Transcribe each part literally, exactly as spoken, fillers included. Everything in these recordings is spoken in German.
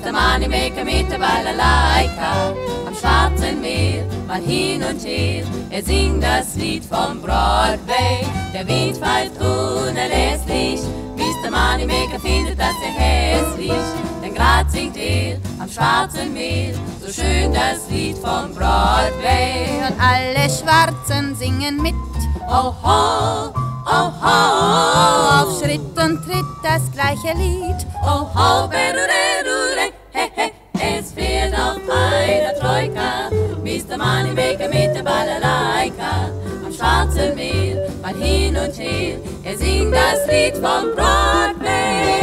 Mister Moneymaker mit der Balalaika. Am schwarzen Meer, mal hin und her, er singt das Lied vom Broadway. Der Wind pfeift unerlässlich, Mister Moneymaker findet, dass er hässlich. Denn grad singt er am schwarzen Meer so schön das Lied vom Broadway. Und alle Schwarzen singen mit. Oh ho, oh ho, Auf Schritt und Tritt das gleiche Lied. oh ho, berure, he he, es fährt auf einer Troika, Mister Moneymaker mit der Balalaika. Am schwarzen Meer, mal hin und her, er singt das Lied vom Broadway.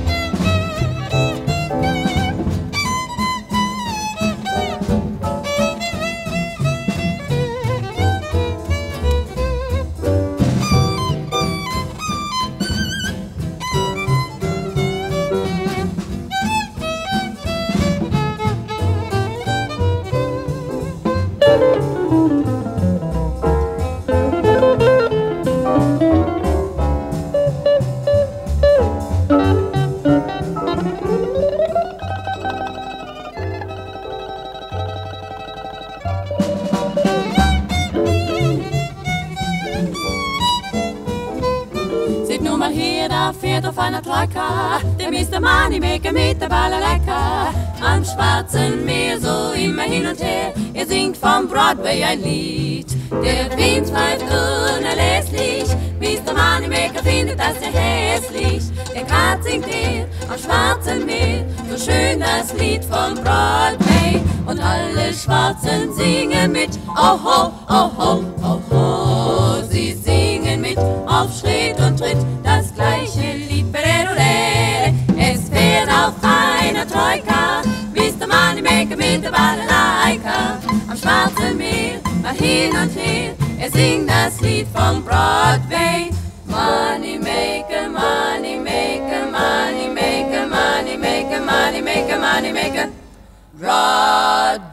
Seht nur mal hier, da fährt auf einer Troika der Mister Moneymaker mit der Balalaika. Am schwarzen Meer so immer hin und her, er singt vom Broadway ein Lied. Der Wind pfeift unerlässlich, Mister Moneymaker findet, dass er hässlich. Der Grad singt er am schwarzen Meer so schön das Lied vom Broadway. Und alle Schwarzen singen mit, oh ho, oh ho, oh ho. Sie singen mit auf Schritt und Tritt das gleiche Lied. Bererure, es fährt auf einer Troika, Mister Moneymaker mit der Balalaika. Am schwarzen Meer, mal hin und her, er singt das Lied vom Broadway. Moneymaker, Moneymaker, Moneymaker, Moneymaker, Moneymaker, Moneymaker, Broadway.